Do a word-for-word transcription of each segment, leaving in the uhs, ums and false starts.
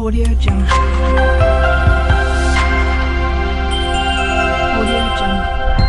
Audio Jungle. Audio Jungle.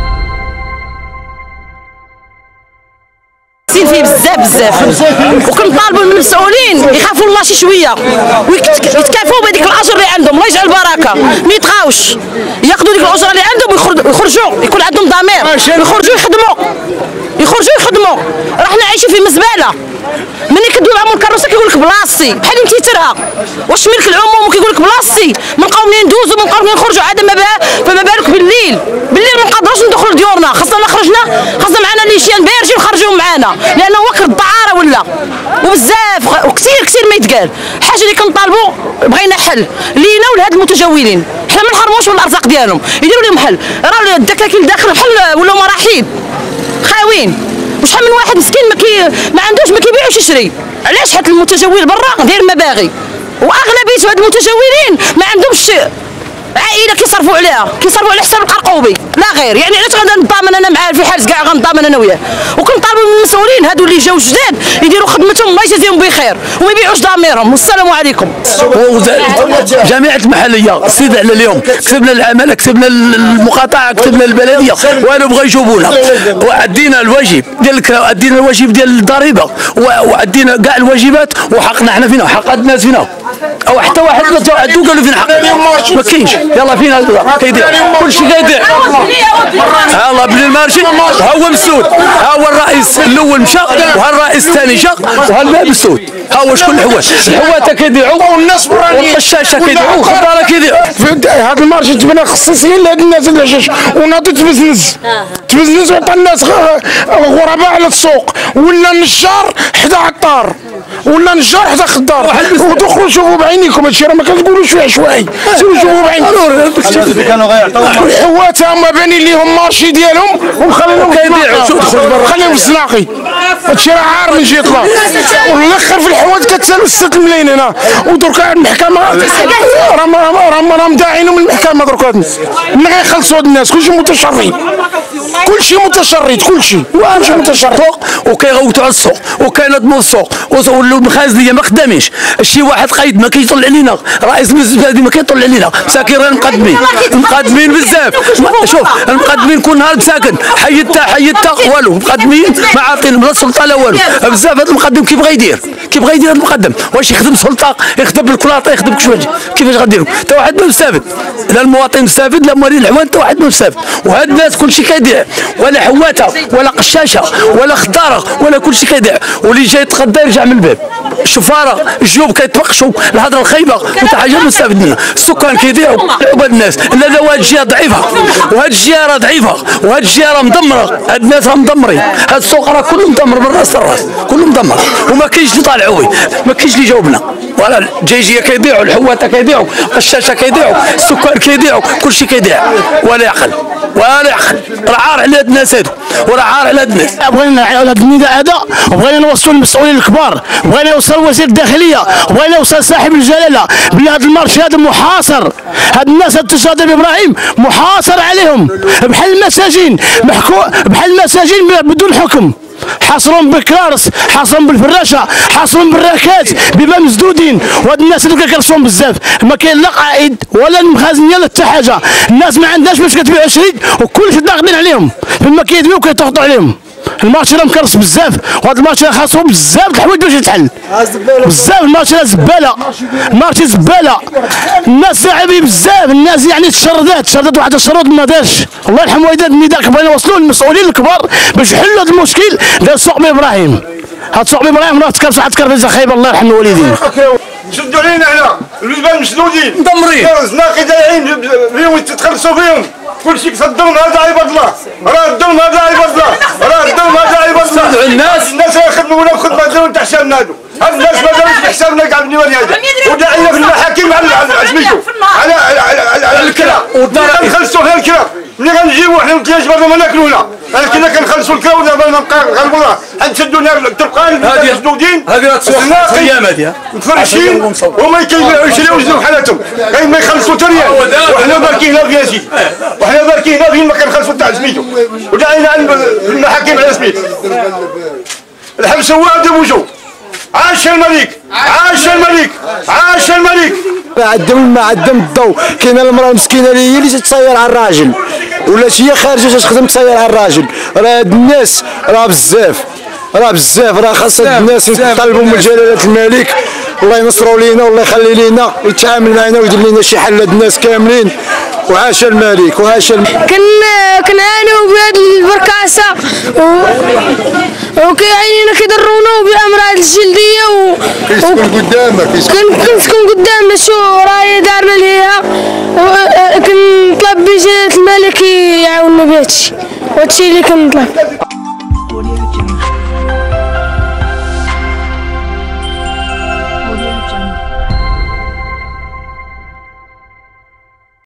فيه بزاف بزاف وكنطالبوا من المسؤولين يخافوا الله شي شويه ويتكافوا بهذيك الاجر اللي عندهم. الله يجعل البركه، ما يطغاوش، ياخذوا ديك الاجره اللي عندهم ويخرجوا، يكون عندهم ضمير، يخرجوا يخدموا يخرجوا يخدموا. راحنا عايشين في مزبله. ملي كدوي معهم الكروسه كيقول لك بلاصتي بحال متيترها، واش ملك العموم وكيقول لك بلاصتي. ما نبقاو منين ندوزو، ما نبقاو منين نخرجوا. عاد فما بالك بالليل بالليل ما نقدروش ندخلوا لديورنا، خاصنا خرجنا خاصنا معنا ليشيان بارجين نخرجوهم معنا، لانه وقت الدعاره ولا وبزاف وكثير كثير ما يتقال. الحاجه اللي كنطالبوا بغينا حل لينا ولهاد المتجولين، حنا ما نحرموش من الارزاق ديالهم، يديروا لهم حل. راه الدكاكين داخل بحال ولاو مراحيض خاويين، وشحال من واحد مسكين ما كي ما عندوش ما كيبيعوش يشري. علاش؟ حيت المتجول برا داير مباغي، واغلبيه هاد المتجولين ما عندهمش عائله كيصرفوا عليها، كيصرفوا على حساب القرقوبي لا غير. يعني علاش غادي نضامن انا معاه في حال كاع غنضامن انا وياه؟ وكنطالبوا من المسؤولين هادو اللي جاو جداد يديروا خدمتهم، الله يجازيهم بخير وما يبيعوش ضميرهم. والسلام عليكم. جميع المحليه السيد على اليوم كتبنا العماله، كتبنا المقاطعه، كتبنا البلديه، والو بغا يجوبونا، وعدينا الواجب ديال الكرا، عدينا الواجب ديال الضريبه، وعدينا كاع الواجبات، وحقنا حنا فينا وحق هاد الناس فينا، او حتى واحد ما عندو قالوا فين حق ما كاينش. يلا فينا كيدير كلشي كيدير. ها الله بلي المارشي ها هو مسود، ها هو الرئيس الاول مشى، وها الرئيس الثاني جا، وها الباب مسود، ها هو شكون الحوات الحواته كيبيعوا والناس برانيين والقشاشه كيبيعوا والخضاره كيبيعوا. هذا المارشي تبنى خصيصيا لهاد الناس اللي عشاش وناضو تبزنز تبزنز وعطى الناس غرباء على السوق، ولا نجار حدا عطار، ولا نجار حدا خدار. ودخلوا شوفوا بعينيكم هادشي، راه ما كتقولوش فيه عشوائي، سيروا شوفوا بعينيكم. كانوا غيعطيو الحوات هما بانين ليهم مارشي ديالهم ومخلينهم كيبيعوا، خليهم في الزناقي. هادشي راه عار من جهه الله. والاخر في الحوات كتسالوا ستة ملايين هنا، ودركا المحكمه راه راه مداعينهم من المحكمه دركا. ملي غيخلصوا هاد الناس كلشي متشرد، كلشي متشرد، كلشي كلشي متشرد، وكيغوتوا على السوق وكينظموا السوق، ولاو المخازنيه ما خدامينش. شي واحد قايد ما كيطلع علينا، رئيس المزبله ما كيطلع علينا، مساكين راه مقدمين مقدمين بزاف. شوف المقدمين كل نهار مساكن حيدتها حيدتها والو، مقدمين ما عاطين لا سلطه لا والو. بزاف هذا المقدم كيبغى يدير كيبغى يدير هذا المقدم، واش يخدم سلطه، يخدم بالكلاطه، يخدم كيفاش كيفاش غديروا؟ حتى واحد ما مستافد، لا المواطن مستافد لا موالين العوان، حتى واحد ما مستافد. وهاد الناس كلشي كيضيع، ولا حواته ولا قشاشه ولا خضاره ولا كلشي كيضيع. واللي جاي يتغدى يرجع من الباب، الشفاره الجيوب كيتبقشوا، الهضره الخايبه وحتى حاجه ما مستافد منها. السكان كيضيعوا هاد الناس. لا لا هاد الجهه ضعيفه، وهاد الجهه راه ضعيفه، وهاد الجهه راه مدمره. هاد الناس راه مدمرين، هاد السوق راه كله مدمر من راس لراس، كله مدمر، وما كاينش اللي طالعوه، ما كاينش اللي جاوبنا. ولا الجيجيه كيضيعوا، الحواته كيضيعوا، القشاشه كيضيعوا، السكان كيضيعوا، كلشي كيضيع. ولا يعقل ولا يعقل، راه عار على هاد الناس هادو، وراه عار على هاد الناس. بغينا على هاد النداء هذا، وبغينا نوصلوا للمسؤولين الكبار، بغينا يوصل وزير الداخليه، وبغينا يوصل صاحب الجلاله بلي هذا المارشي هذا محاصر. هاد الناس هاد التجار ديال ابراهيم محاصر عليهم بحال المساجين، محكو بحال المساجين بدون حكم. حاصرهم بالكرارس، حاصرهم بالفراشه، حاصرهم بالراكات، بما مسدودين. وهاد الناس اللي كيكرسوهم بزاف ما كاين لا قائد ولا المخازنيه لا حتى حاجه. الناس ما عندهاش باش كتبيع شريك، وكلشي ضاغطين عليهم فما كيدويو وكيضغطوا عليهم. المارشي راه مكرس بزاف، وهذا المارشي خاصو بزاف د الحوايج باش يتحل. بزاف المارشي راه زباله، المارشي زباله. الناس صعيبين بزاف، الناس يعني تشردات تشردات واحد الشروط ما دارش. الله يرحم والدينا النداء بغينا نوصلوه للمسؤولين الكبار باش يحلوا هذا المشكل ديال سوق ابراهيم. هاد سوق ابراهيم راه تكرس واحد التكرفيزه خايبه، الله يرحم الوالدين. شدوا علينا هنا البيبان مسدودين مدمرين، الزناقي دايعين بهم يتخلصوا بهم، كلشي الظلم هذا عباد الله، راه الظلم هذا عباد الله، راه الظلم هذا عباد الله. الناس الناس يخدمونا بخدمه ديالهم تحت حسابنا هادو، هاد الناس ما داروش بحسابنا كاع الديوان هذا، وداعينا في المحاكم على سميتو على على الكرا، كنخلصوا غير الكرا. ملي غنجيبو حنا الكياج برا ما ناكلونا، ولكن كنخلصوا الكرا ودابا غنبغوا غنسدوا لنا الطرقان مسدودين، هذه ايام هذه مفرشين وما كيشريوش بحالاتهم، غير ما يخلصوا حتى ريال. وحنا باركين هنا في ياسين، وحنا باركين هنا فين ما كنخلصوا تاع سميتو، وداعينا في المحاكم على سميتو. الحبس هو هذا بوجو. عاش الملك، عاش الملك، عاش الملك. عندهم الماء عندهم الضوء. كاينه المراه المسكينه اللي هي اللي تتصير على الراجل ولات هي خارجه تخدم تصير على الراجل. راه هاد الناس راه بزاف راه بزاف راه خاص هاد الناس يطالبوا من جلاله الملك الله ينصروا لينا والله يخلي لينا يتعامل معنا ويدير لنا شي حل هاد الناس كاملين. وعاش الملك وعاش الملك. كن كنعانيو بهاد البركاسه وكيعينينا كيضرونا بامراض الجلديه و كنسكن قدامك كنسكن قدامنا شو راهي دارنا ليها. كنطلب بجلاله الملك يعاوننا بهادشي وهادشي اللي كنطلب.